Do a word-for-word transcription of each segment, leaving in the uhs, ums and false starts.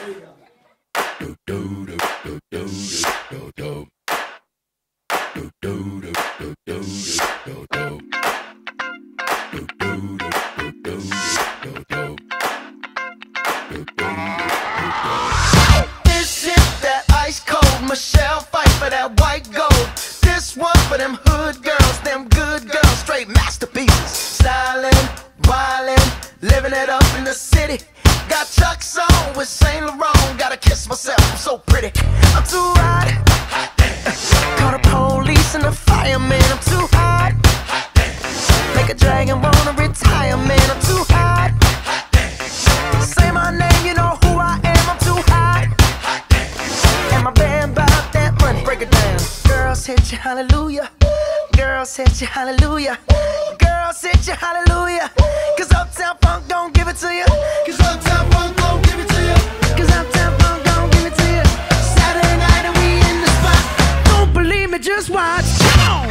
Michelle fight for that white gold. This one for them hood girls, them good girls, straight masterpieces. Stylin', wildin', living it up in the city. Got Chuck's on with Saint Laurent. Gotta kiss myself, I'm so pretty. I'm too hot. Call the police and the fireman. I'm too hot. Make a dragon wanna retire, man. I'm too hot. Say my name, you know who I am. I'm too hot. And my band bought that money. Break it down. Girls hit you, hallelujah. Girls hit you, hallelujah. Girls hit you, hallelujah. Cause Uptown Funk don't give it to you. Cause Uptown Funk don't give it to you. Cause Uptown Funk don't give it to you. Saturday night and we in the spot. Don't believe me, just watch. Come on.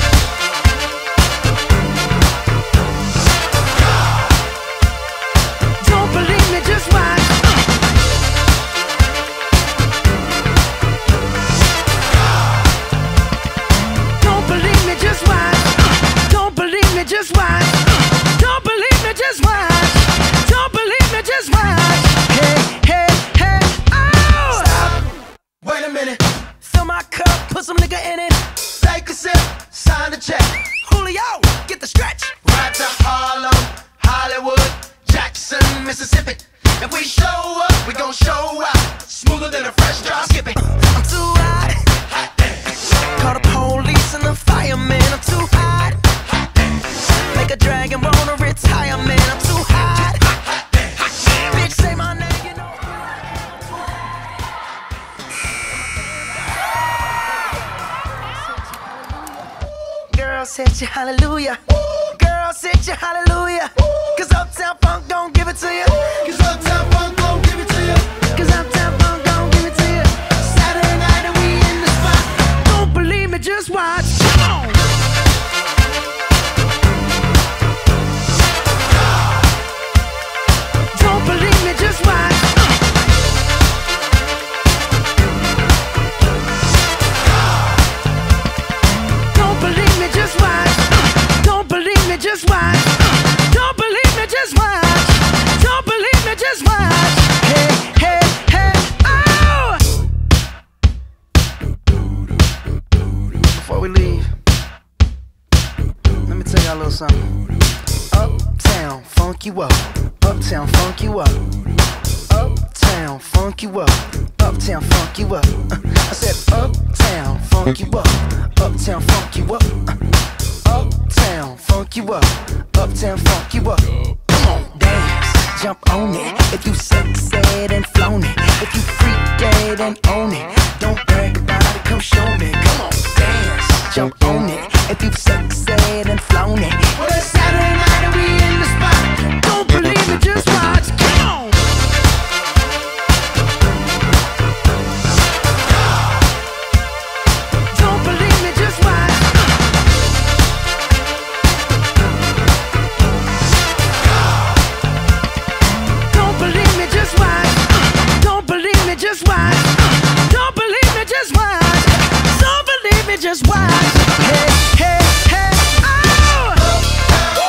Don't believe me, just watch. Just watch. Don't believe me, just watch. Don't believe me, just watch. Don't believe me, just watch. Hey, hey, hey, oh! Stop. Wait a minute. Fill my cup, put some nigga in it. Take a sip, sign the check. Julio, get the stretch. Ride to Harlem, Hollywood, Jackson, Mississippi. If we show up, we gon' show out. Smoother than a fresh drop. Skip it. I'm too hot. Call the police and the fireman. I'm too hot. Make a dragon wanna retire, man. I'm too hot. Bitch, say my name, you know. Girls hit you, hallelujah. Girls hit you, hallelujah. Cause Uptown Funk don't give it to you. Cause Uptown Funk don't give it to you. Cause Uptown Funk don't give it to you. Saturday night and we in the spot. Don't believe me, just watch. Come on. Don't believe me, just watch. Don't believe me, just watch. Don't believe me, just watch. Don't believe me, just watch. Don't believe me, just watch. Hey, hey, hey, oh! Before we leave, let me tell y'all a little something. Uptown, funk you up. Uptown, funk you up. Uptown, funk you up. Uptown, funk you up. Uh, I said uptown, funk you up. Uptown, funk you up. Uh, uptown, funk you up. Uptown, funk you up. Come on, dance, jump on it. If you sexed and flown it. If you freak dead and own it. Don't brag about it, come show me. Come on, dance, jump on it. If you sexed and flown it. Well, it's Saturday night and we in the spot. Don't believe it, just watch. Come on. Don't believe me, just watch. Don't believe me, just watch. Don't believe me, just watch. Don't believe me, just watch. Don't believe me, just watch. Hey, hey, hey, oh!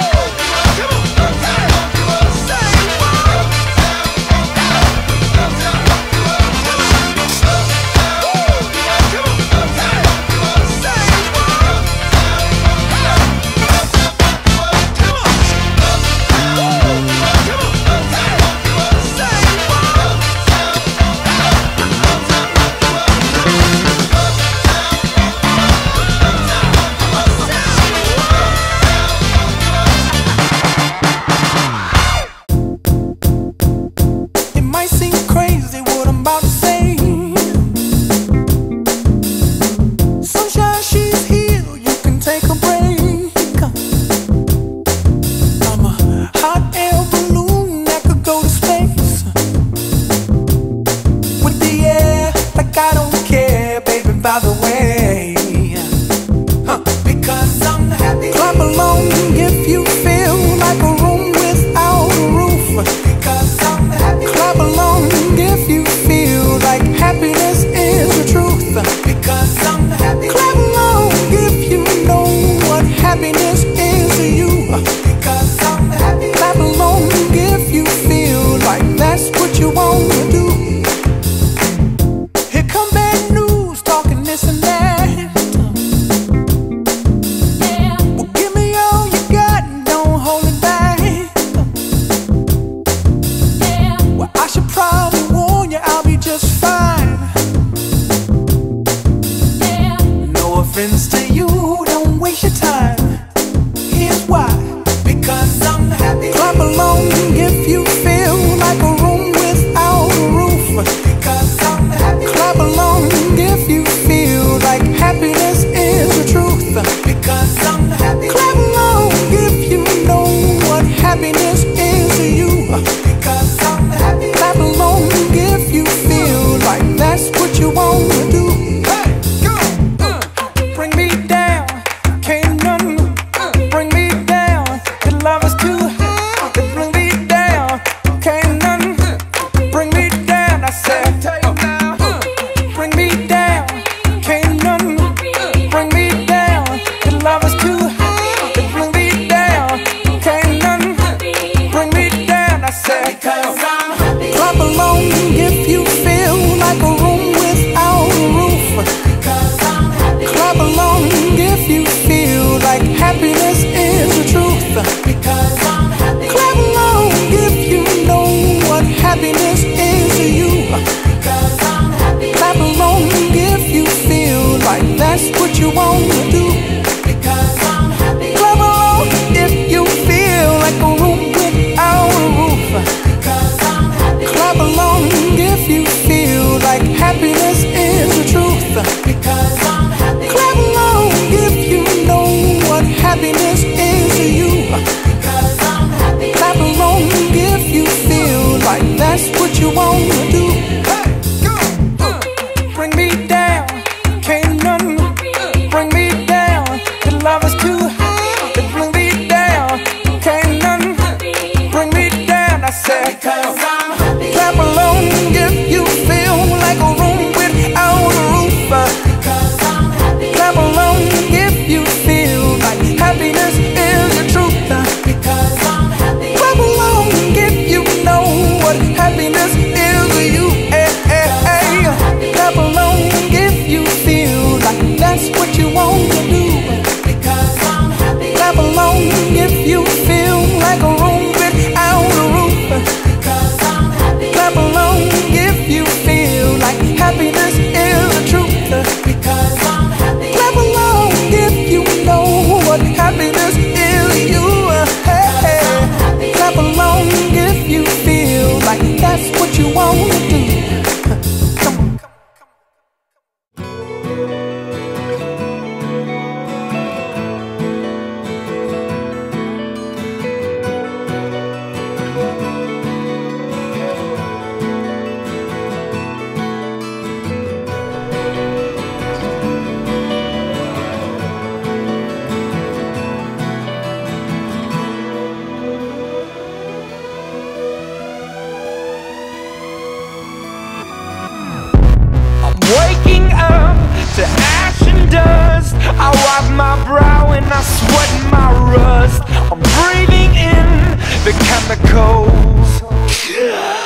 you wanna do. Bring me down, can't none bring me down. The love is too high to bring me down, can't none bring me down. I said, clap along if you feel like a room without a roof. Clap along if you feel like happiness is the truth. Clap along if you know what happiness is to you. Hey, hey, hey. Clap along if you feel like that's what you want to do. Clap along if you feel like a room without a roof. Clap along if you feel like happiness is the truth. Clap along if you know what happiness is to you. Hey, hey. Clap along if you feel like that's what you want to do. Come on. Waking up to ash and dust, I wipe my brow and I sweat my rust. I'm breathing in the chemicals.